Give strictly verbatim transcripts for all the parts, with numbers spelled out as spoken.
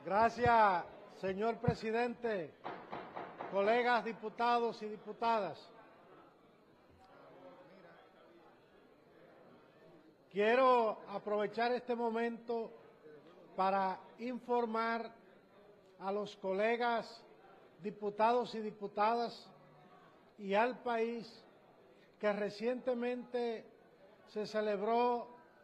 Gracias, señor presidente, colegas diputados y diputadas. Quiero aprovechar este momento para informar a los colegas diputados y diputadas y al país que recientemente se celebró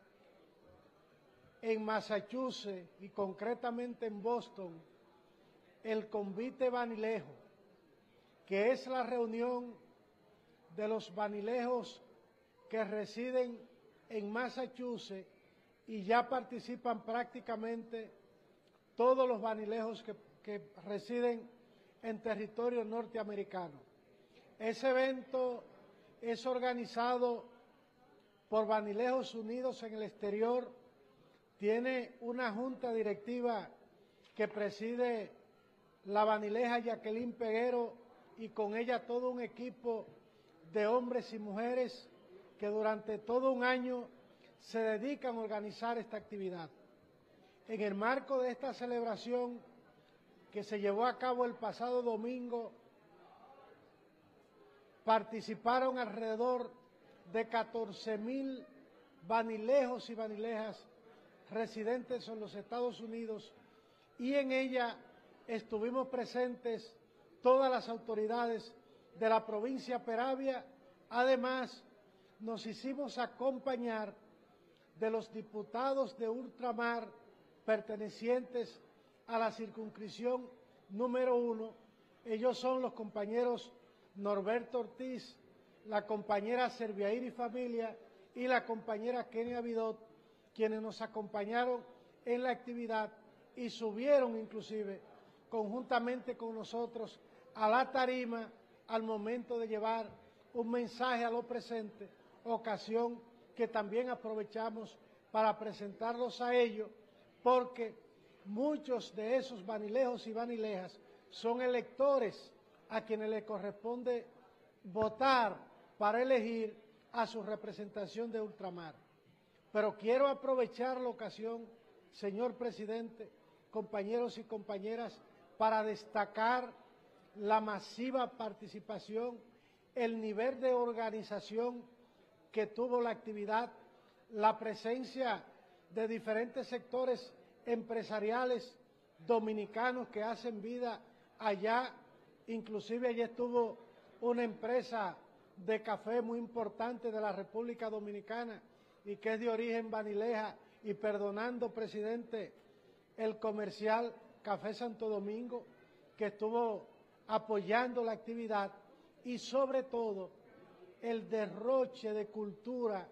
en Massachusetts y concretamente en Boston el Convite Banilejo, que es la reunión de los banilejos que residen en Massachusetts y ya participan prácticamente todos los banilejos que, que residen en territorio norteamericano. Ese evento es organizado por Banilejos Unidos en el Exterior, tiene una junta directiva que preside la banileja Jacqueline Peguero y con ella todo un equipo de hombres y mujeres que durante todo un año se dedican a organizar esta actividad. En el marco de esta celebración que se llevó a cabo el pasado domingo, participaron alrededor de catorce mil banilejos y banilejas residentes en los Estados Unidos y en ella estuvimos presentes todas las autoridades de la provincia Peravia. Además, nos hicimos acompañar de los diputados de ultramar pertenecientes a la circunscripción número uno. Ellos son los compañeros Norberto Ortiz, la compañera Serviair y Familia y la compañera Kenia Vidot, quienes nos acompañaron en la actividad y subieron inclusive conjuntamente con nosotros a la tarima al momento de llevar un mensaje a los presentes, ocasión que también aprovechamos para presentarlos a ellos, porque muchos de esos banilejos y banilejas son electores a quienes les corresponde votar para elegir a su representación de ultramar. Pero quiero aprovechar la ocasión, señor presidente, compañeros y compañeras, para destacar la masiva participación, el nivel de organización que tuvo la actividad, la presencia de diferentes sectores empresariales dominicanos que hacen vida allá. Inclusive allí estuvo una empresa de café muy importante de la República Dominicana y que es de origen banileja, y perdonando, presidente, el comercial Café Santo Domingo, que estuvo apoyando la actividad, y sobre todo el derroche de cultura,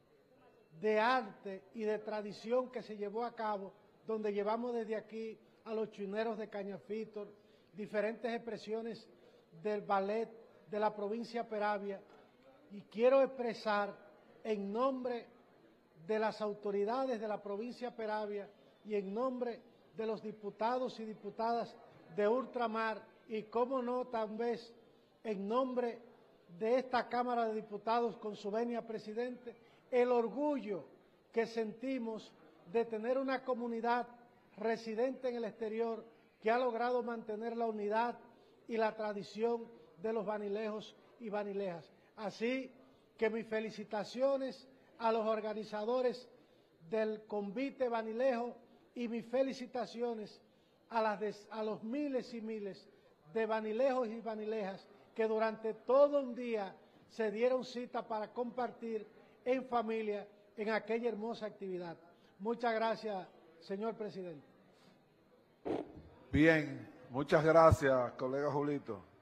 de arte y de tradición que se llevó a cabo, donde llevamos desde aquí a los chuineros de Cañafito, diferentes expresiones del ballet de la provincia Peravia, y quiero expresar en nombre de las autoridades de la provincia Peravia y en nombre de los diputados y diputadas de ultramar y, cómo no, tal vez en nombre de esta Cámara de Diputados con su venia presidente, el orgullo que sentimos de tener una comunidad residente en el exterior que ha logrado mantener la unidad y la tradición de los banilejos y banilejas. Así que mis felicitaciones a los organizadores del Convite Banilejo y mis felicitaciones a, las de, a los miles y miles de banilejos y banilejas que durante todo un día se dieron cita para compartir en familia en aquella hermosa actividad. Muchas gracias, señor presidente. Bien, muchas gracias, colega Julito.